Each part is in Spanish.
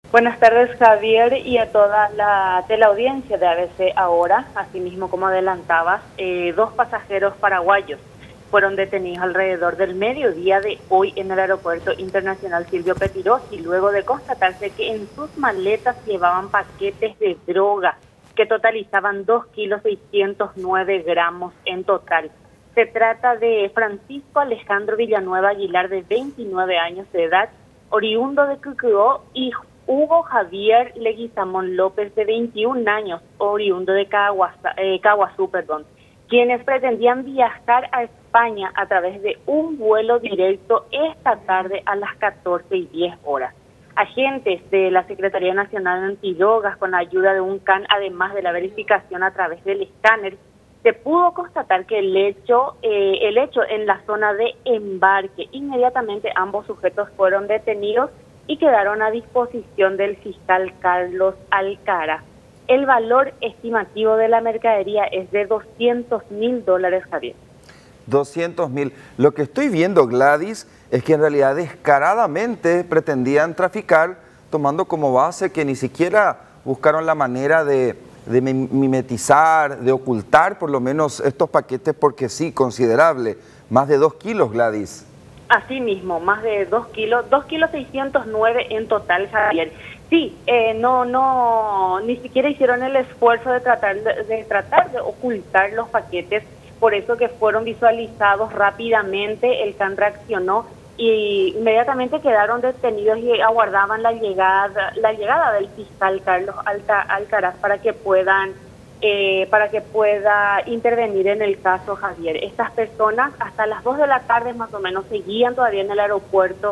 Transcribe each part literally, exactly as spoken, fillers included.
Buenas tardes, Javier, y a toda la teleaudiencia de A B C Ahora. Asimismo, como adelantabas, eh, dos pasajeros paraguayos fueron detenidos alrededor del mediodía de hoy en el Aeropuerto Internacional Silvio Pettirossi, luego de constatarse que en sus maletas llevaban paquetes de droga que totalizaban dos kilos seiscientos nueve gramos en total. Se trata de Francisco Alejandro Villanueva Aguilar, de veintinueve años de edad, oriundo de Cucuó, y Hugo Javier Leguizamón López, de veintiún años, oriundo de Caguazú, eh, Caguazú, perdón, quienes pretendían viajar a España a través de un vuelo directo esta tarde a las catorce y diez horas. Agentes de la Secretaría Nacional de Antidrogas, con la ayuda de un C A N, además de la verificación a través del escáner, se pudo constatar que el hecho, eh, el hecho en la zona de embarque. Inmediatamente ambos sujetos fueron detenidos y quedaron a disposición del fiscal Carlos Alcara. El valor estimativo de la mercadería es de doscientos mil dólares, Javier. doscientos mil. Lo que estoy viendo, Gladys, es que en realidad descaradamente pretendían traficar, tomando como base que ni siquiera buscaron la manera de, de mimetizar, de ocultar por lo menos estos paquetes, porque sí, considerable, más de dos kilos, Gladys. Así mismo, más de dos kilos, dos kilos seiscientos nueve en total, Javier. Sí, eh, no, no, ni siquiera hicieron el esfuerzo de tratar de, de tratar de ocultar los paquetes, por eso que fueron visualizados rápidamente. El C A N reaccionó y inmediatamente quedaron detenidos y aguardaban la llegada, la llegada del fiscal Carlos Alta, Alcaraz para que puedan Eh, para que pueda intervenir en el caso, Javier. Estas personas hasta las dos de la tarde más o menos seguían todavía en el aeropuerto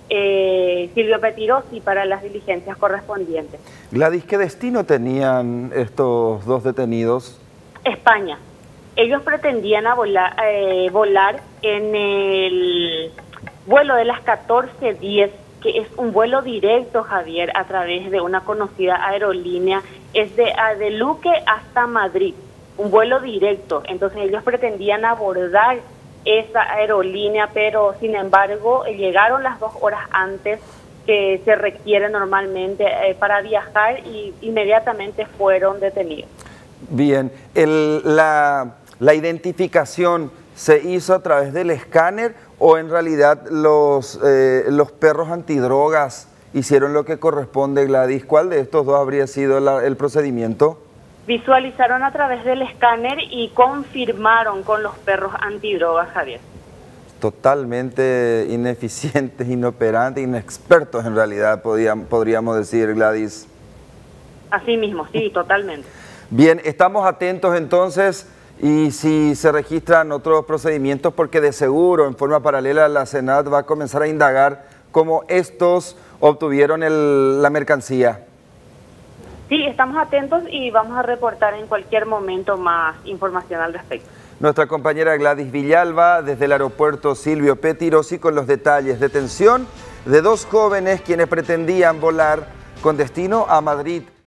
eh, Silvio Pettirossi para las diligencias correspondientes. Gladys, ¿qué destino tenían estos dos detenidos? España. Ellos pretendían a volar, eh, volar en el vuelo de las catorce diez, que es un vuelo directo, Javier, a través de una conocida aerolínea. Es de, de Luque hasta Madrid, un vuelo directo. Entonces ellos pretendían abordar esa aerolínea, pero sin embargo llegaron las dos horas antes que se requiere normalmente eh, para viajar, y inmediatamente fueron detenidos. Bien, el, la, la identificación se hizo a través del escáner, o en realidad los, eh, los perros antidrogas hicieron lo que corresponde, Gladys. ¿Cuál de estos dos habría sido la, el procedimiento? Visualizaron a través del escáner y confirmaron con los perros antidrogas, Javier. Totalmente ineficientes, inoperantes, inexpertos en realidad, podíamos, podríamos decir, Gladys. Así mismo, sí, totalmente. Bien, estamos atentos entonces, y si se registran otros procedimientos, porque de seguro en forma paralela la Senat va a comenzar a indagar cómo estos obtuvieron el, la mercancía. Sí, estamos atentos y vamos a reportar en cualquier momento más información al respecto. Nuestra compañera Gladys Villalba desde el aeropuerto Silvio Pettirossi con los detalles. Detención de dos jóvenes quienes pretendían volar con destino a Madrid.